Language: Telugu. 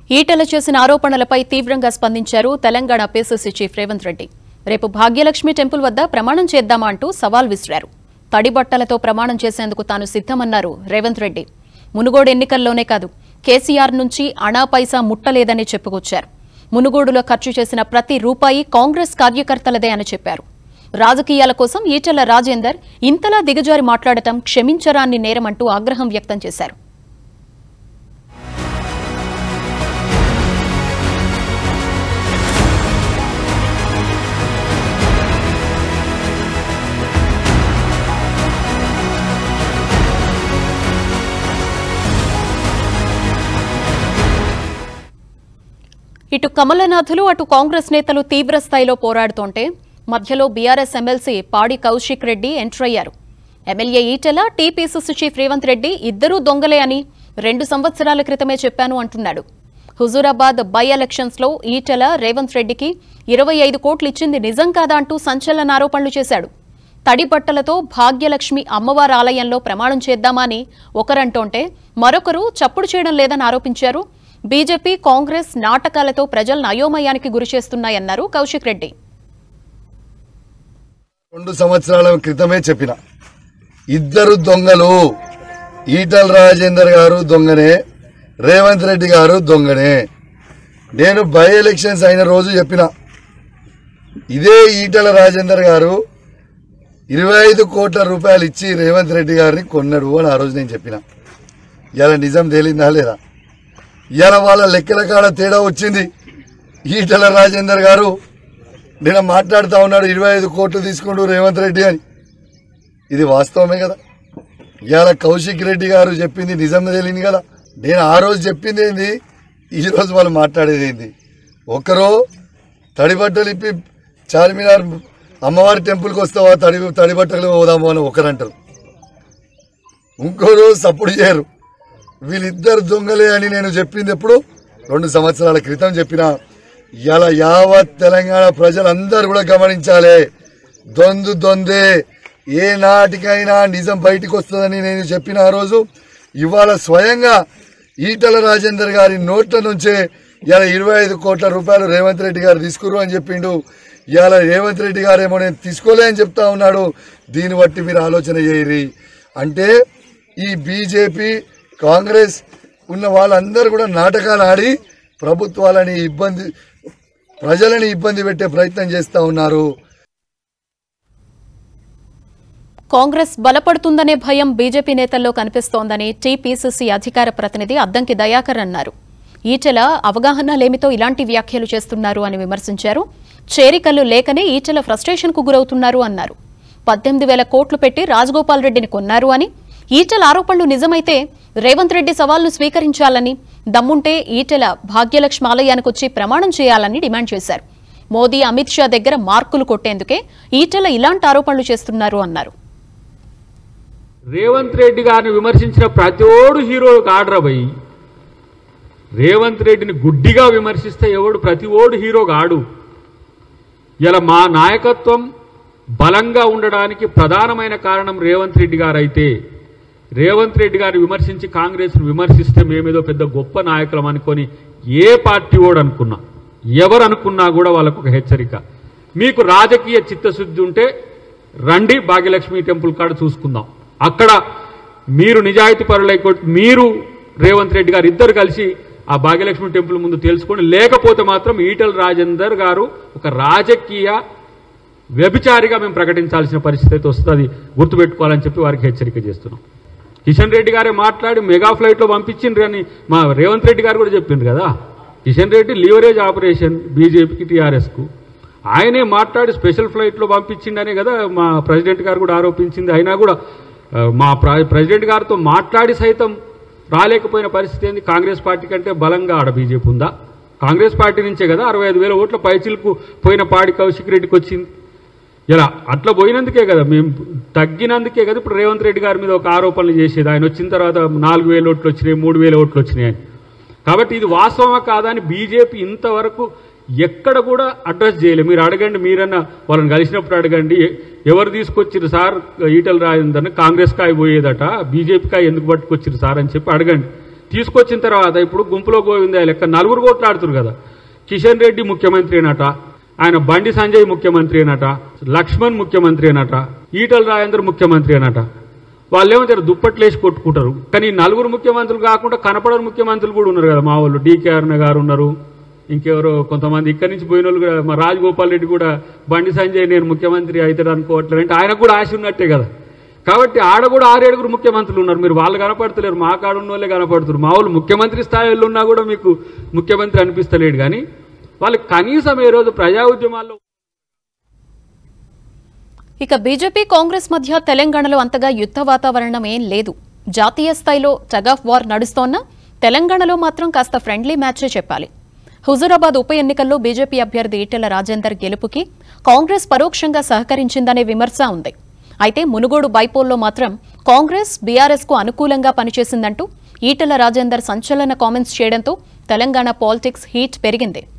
ఈటెల చేసిన ఆరోపణలపై తీవ్రంగా స్పందించారు తెలంగాణ పీసీసీ చీఫ్ రేవంత్ రెడ్డి. రేపు భాగ్యలక్ష్మి టెంపుల్ వద్ద ప్రమాణం చేద్దామా అంటూ సవాల్ విసిరారు. తడిబట్టలతో ప్రమాణం చేసేందుకు తాను సిద్ధమన్నారు రేవంత్ రెడ్డి. మునుగోడు ఎన్నికల్లోనే కాదు, కేసీఆర్ నుంచి అణా పైసా ముట్టలేదని చెప్పుకొచ్చారు. మునుగోడులో ఖర్చు చేసిన ప్రతి రూపాయి కాంగ్రెస్ కార్యకర్తలదే అని చెప్పారు. రాజకీయాల కోసం ఈటెల రాజేందర్ ఇంతలా దిగజారి మాట్లాడటం క్షమించరాని నేరమంటూ ఆగ్రహం వ్యక్తం చేశారు. ఇటు కమలనాథులు అటు కాంగ్రెస్ నేతలు తీవ్ర స్థాయిలో పోరాడుతుంటే మధ్యలో BRS MLC Kaushik Reddy enter అయ్యారు. MLA Etela TPCC chief Revanth Reddy ఇద్దరూ దొంగలే అని 2 సంవత్సరాల క్రితమే చెప్పాను అంటున్నాడు. హుజూరాబాద్ బై ఎలక్షన్స్ లో ఈటెల రేవంత్ రెడ్డికి 25 కోట్లు ఇచ్చింది నిజం కాదా అంటూ సంచలన ఆరోపణలు చేశాడు. తడి బట్టలతో భాగ్యలక్ష్మి అమ్మవారి ఆలయంలో ప్రమాణం చేద్దామని ఒకరంటోంటే మరొకరు చప్పుడు చేయడం లేదని ఆరోపించారు. బీజేపీ కాంగ్రెస్ నాటకాలతో ప్రజలను అయోమయానికి గురిచేస్తున్నాయన్నారు కౌశిక్ రెడ్డి. 2 సంవత్సరాల క్రితమే చెప్పిన ఇద్దరు దొంగలు, ఈటల రాజేందర్ గారు దొంగనే, రేవంత్ రెడ్డి గారు దొంగనే. నేను బై ఎలక్షన్స్ అయిన రోజు చెప్పిన ఇదే ఈటల రాజేందర్ గారు 25 కోట్ల రూపాయలు ఇచ్చి రేవంత్ రెడ్డి గారిని కొన్నాడు అని ఆ రోజు నేను చెప్పిన. ఇలా నిజం తేలిందా లేదా? ఇలా వాళ్ళ లెక్కల కాడ తేడా వచ్చింది. ఈటల రాజేందర్ గారు నేను మాట్లాడుతూ ఉన్నాడు 25 కోట్లు తీసుకుంటూ రేవంత్ రెడ్డి అని. ఇది వాస్తవమే కదా. ఇవాళ కౌశిక్ రెడ్డి గారు చెప్పింది నిజం తెలియదు కదా. నేను ఆ రోజు చెప్పింది ఏంది, ఈరోజు వాళ్ళు మాట్లాడేది ఏంది? ఒకరో తడిబట్టలు ఇప్పి చార్మినార్ అమ్మవారి టెంపుల్కి వస్తావా తడిబట్టలు పోదాము అని ఒకరంటారు, ఇంకో రోజు సపోర్ట్ చేయరు. వీళ్ళిద్దరు దొంగలే అని నేను చెప్పింది ఎప్పుడు 2 సంవత్సరాల క్రితం చెప్పిన. ఇలా యావత్ తెలంగాణ ప్రజలందరూ కూడా గమనించాలి, దొందే ఏ నాటికైనా నిజం బయటికి వస్తుందని నేను చెప్పిన ఆ రోజు. ఇవాళ స్వయంగా ఈటల రాజేందర్ గారి నోట్ల నుంచే ఇలా 25 కోట్ల రూపాయలు రేవంత్ రెడ్డి గారు తీసుకురు అని చెప్పిండు. ఇవాళ రేవంత్ రెడ్డి గారేమో నేను తీసుకోలే అని చెప్తా ఉన్నాడు. దీన్ని బట్టి మీరు ఆలోచన చేయరి. అంటే ఈ బీజేపీ కాంగ్రెస్ ఉన్న వాళ్ళందరూ కూడా నాటకాలు ఆడి ప్రభుత్వాలని ప్రజలని ఇబ్బంది పెట్టే ప్రయత్నం చేస్తా ఉన్నారు. కాంగ్రెస్ బలపడుతుందనే భయం బీజేపీ నేతల్లో కనిపిస్తోందని టీపీసీసీ అధికార ప్రతినిధి అద్దంకి దయాకర్ అన్నారు. ఈటెల అవగాహన లేమితో ఇలాంటి వ్యాఖ్యలు చేస్తున్నారు అని విమర్శించారు. చేరికలు లేకనే ఈటెల ఫ్రస్ట్రేషన్ కు గురవుతున్నారు అన్నారు. 18,000 కోట్లు పెట్టి రాజగోపాల్ రెడ్డిని కొన్నారు అని, ఈటెల ఆరోపణలు నిజమైతే రేవంత్ రెడ్డి సవాల్ను స్వీకరించాలని, దమ్ముంటే ఈటెల భాగ్యలక్ష్మి ఆలయానికి వచ్చి ప్రమాణం చేయాలని డిమాండ్ చేశారు. మోదీ అమిత్ షా దగ్గర మార్కులు కొట్టేందుకే ఈటెల ఇలాంటి ఆరోపణలు చేస్తున్నారు అన్నారు. రేవంత్ రెడ్డి గారిని విమర్శించిన ప్రతిోడు హీరోకి ఆర్డర్ అయ్యి రేవంత్ రెడ్డిని గుడ్డిగా విమర్శిస్తే ఎవడు ప్రతి ఓడు హీరో కాడు. ఇలా మా నాయకత్వం బలంగా ఉండడానికి ప్రధానమైన కారణం రేవంత్ రెడ్డి గారు అయితే, రేవంత్ రెడ్డి గారిని విమర్శించి కాంగ్రెస్ను విమర్శిస్తే మేమేదో పెద్ద గొప్ప నాయకులం అనుకొని ఏ పార్టీ ఓడు అనుకున్నా, ఎవరు అనుకున్నా కూడా వాళ్ళకు ఒక హెచ్చరిక. మీకు రాజకీయ చిత్తశుద్ధి ఉంటే రండి, భాగ్యలక్ష్మి టెంపుల్ కాడ చూసుకుందాం. అక్కడ మీరు నిజాయితీ పరులై మీరు రేవంత్ రెడ్డి గారు ఇద్దరు కలిసి ఆ భాగ్యలక్ష్మి టెంపుల్ ముందు తెలుసుకోండి. లేకపోతే మాత్రం ఈటల రాజేందర్ గారు ఒక రాజకీయ వ్యభిచారిగా మేము ప్రకటించాల్సిన పరిస్థితి వస్తుంది, గుర్తుపెట్టుకోవాలని చెప్పి వారికి హెచ్చరిక చేస్తున్నాం. కిషన్ రెడ్డి గారే మాట్లాడి మెగా ఫ్లైట్లో పంపించిండ్రు అని మా రేవంత్ రెడ్డి గారు కూడా చెప్పిండ్రు కదా. కిషన్ రెడ్డి లీవరేజ్ ఆపరేషన్ బీజేపీకి టీఆర్ఎస్కు ఆయనే మాట్లాడి స్పెషల్ ఫ్లైట్లో పంపించిండనే కదా మా ప్రెసిడెంట్ గారు కూడా ఆరోపించింది. అయినా కూడా మా ప్రెసిడెంట్ గారితో మాట్లాడి సైతం రాలేకపోయిన పరిస్థితి ఏంది? కాంగ్రెస్ పార్టీ కంటే బలంగా ఆడ బీజేపీ ఉందా? కాంగ్రెస్ పార్టీ నుంచే కదా 65,000 ఓట్ల పైచిలకు పోయిన కౌశిక్ రెడ్డికి వచ్చింది. ఇలా అట్లా పోయినందుకే కదా, మేము తగ్గినందుకే కదా ఇప్పుడు రేవంత్ రెడ్డి గారి మీద ఒక ఆరోపణలు చేసేది. ఆయన వచ్చిన తర్వాత 4,000 ఓట్లు వచ్చినాయి, 3,000 ఓట్లు వచ్చినాయి అని. కాబట్టి ఇది వాస్తవమా కాదా అని బీజేపీ ఇంతవరకు ఎక్కడ కూడా అడ్రస్ చేయలేదు. మీరు అడగండి, మీరన్నా వాళ్ళని కలిసినప్పుడు అడగండి, ఎవరు తీసుకొచ్చిరు సార్ ఈటల రాజేందర్ని, కాంగ్రెస్ కాయ పోయేదట, బీజేపీ కాయ ఎందుకు పట్టుకొచ్చిరు సార్ అని చెప్పి అడగండి. తీసుకొచ్చిన తర్వాత ఇప్పుడు గుంపులో గోవిందా లెక్క నలుగురు కొట్లాడుతున్నారు కదా. కిషన్ రెడ్డి ముఖ్యమంత్రి అనట, ఆయన బండి సంజయ్ ముఖ్యమంత్రి అనట, లక్ష్మణ్ ముఖ్యమంత్రి అనట, ఈటల రాజేందర్ ముఖ్యమంత్రి అనట. వాళ్ళేమో దుప్పట్లేసి కొట్టుకుంటారు. కానీ నలుగురు ముఖ్యమంత్రులు కాకుండా కనపడని ముఖ్యమంత్రులు కూడా ఉన్నారు కదా. మా వాళ్ళు డీకే అరుణ గారు ఉన్నారు, ఇంకెవరో కొంతమంది ఇక్కడి నుంచి పోయిన వాళ్ళు కూడా. మా రాజగోపాల్ రెడ్డి కూడా బండి సంజయ్ నేను ముఖ్యమంత్రి అవుతాడు అనుకోవట్లేదు అంటే ఆయనకు కూడా ఆశ ఉన్నట్టే కదా. కాబట్టి ఆడ కూడా 6-7 ముఖ్యమంత్రులు ఉన్నారు. మీరు వాళ్ళు కనపడతలేరు, మా కాడ ఉన్న వాళ్ళే కనపడుతున్నారు. మా వాళ్ళు ముఖ్యమంత్రి స్థాయిలో ఉన్నా కూడా మీకు ముఖ్యమంత్రి అనిపిస్తలేడు. కానీ వాళ్ళు కనీసం ఏ రోజు ప్రజా ఉద్యమాల్లో. ఇక బీజేపీ కాంగ్రెస్ మధ్య తెలంగాణలో అంతగా యుద్ధ వాతావరణం ఏం లేదు. జాతీయ స్థాయిలో టగ్ ఆఫ్ వార్ నడుస్తోన్నా తెలంగాణలో మాత్రం కాస్త ఫ్రెండ్లీ మ్యాచే చెప్పాలి. హుజూరాబాద్ ఉప ఎన్నికల్లో బీజేపీ అభ్యర్థి ఈటెల రాజేందర్ గెలుపుకి కాంగ్రెస్ పరోక్షంగా సహకరించిందనే విమర్శ ఉంది. అయితే మునుగోడు బైపోల్లో మాత్రం కాంగ్రెస్ బీఆర్ఎస్ కు అనుకూలంగా పనిచేసిందంటూ ఈటెల రాజేందర్ సంచలన కామెంట్స్ చేయడంతో తెలంగాణ పాలిటిక్స్ హీట్ పెరిగింది.